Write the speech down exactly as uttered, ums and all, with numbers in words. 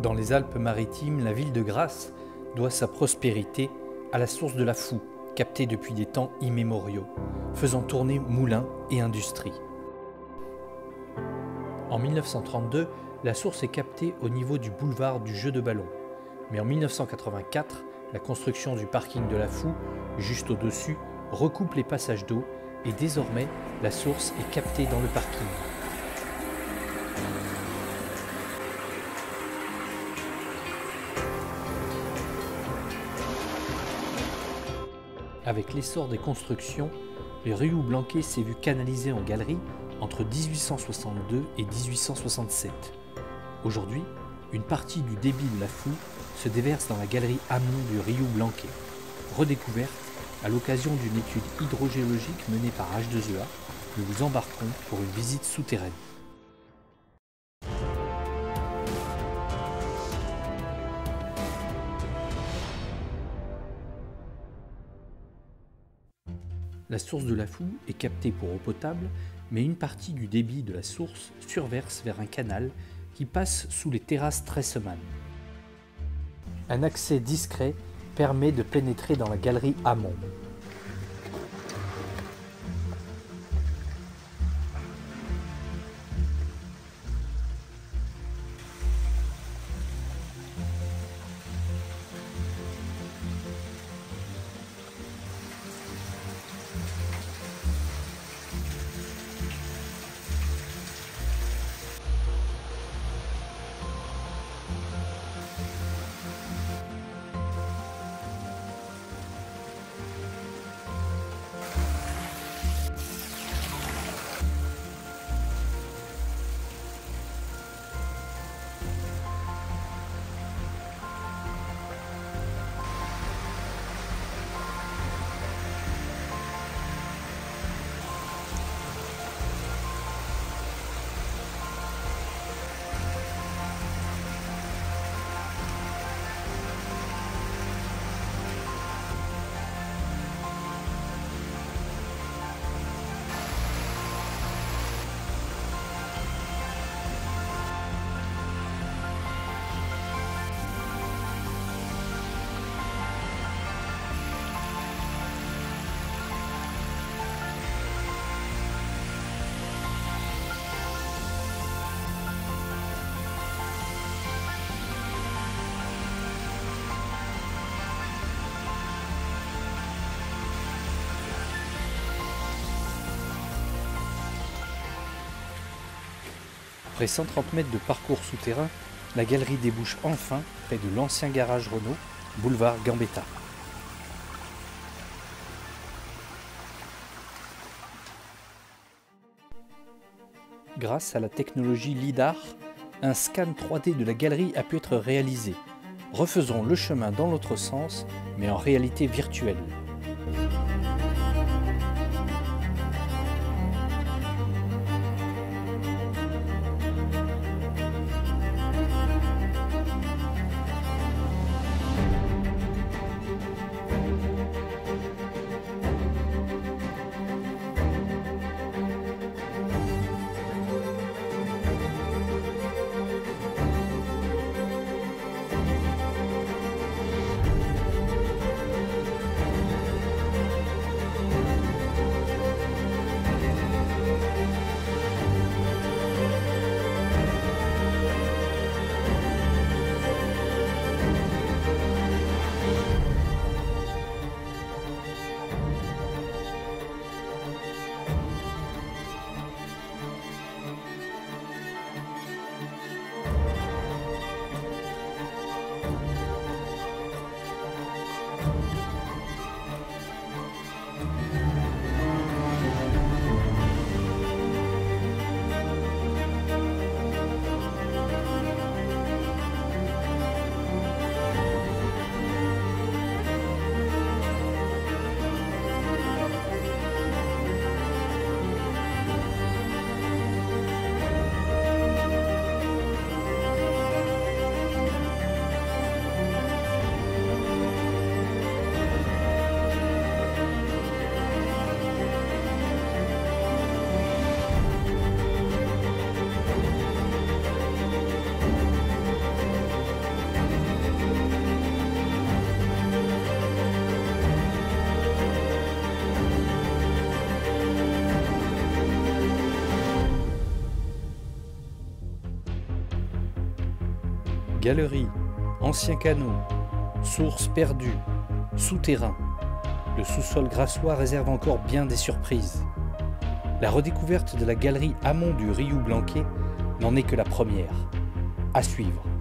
Dans les Alpes-Maritimes, la ville de Grasse doit sa prospérité à la source de la Foux, captée depuis des temps immémoriaux, faisant tourner moulins et industries. En mille neuf cent trente-deux, la source est captée au niveau du boulevard du Jeu de Ballon. Mais en mille neuf cent quatre-vingt-quatre, la construction du parking de la Foux, juste au-dessus, recoupe les passages d'eau et désormais, la source est captée dans le parking. Avec l'essor des constructions, le Riou Blanquet s'est vu canalisé en galerie entre mille huit cent soixante-deux et mille huit cent soixante-sept. Aujourd'hui, une partie du débit de la Foux se déverse dans la galerie amont du Riou Blanquet, redécouverte à l'occasion d'une étude hydrogéologique menée par H deux E A. Nous vous embarquons pour une visite souterraine. La source de la Foux est captée pour eau potable, mais une partie du débit de la source surverse vers un canal qui passe sous les terrasses Tressemann. Un accès discret permet de pénétrer dans la galerie amont. Après cent trente mètres de parcours souterrain, la galerie débouche enfin près de l'ancien garage Renault, boulevard Gambetta. Grâce à la technologie LIDAR, un scan trois D de la galerie a pu être réalisé. Refaisons le chemin dans l'autre sens, mais en réalité virtuelle. Galeries, anciens canaux, sources perdues, souterrains. Le sous-sol grassois réserve encore bien des surprises. La redécouverte de la galerie amont du Riou Blanquet n'en est que la première. À suivre.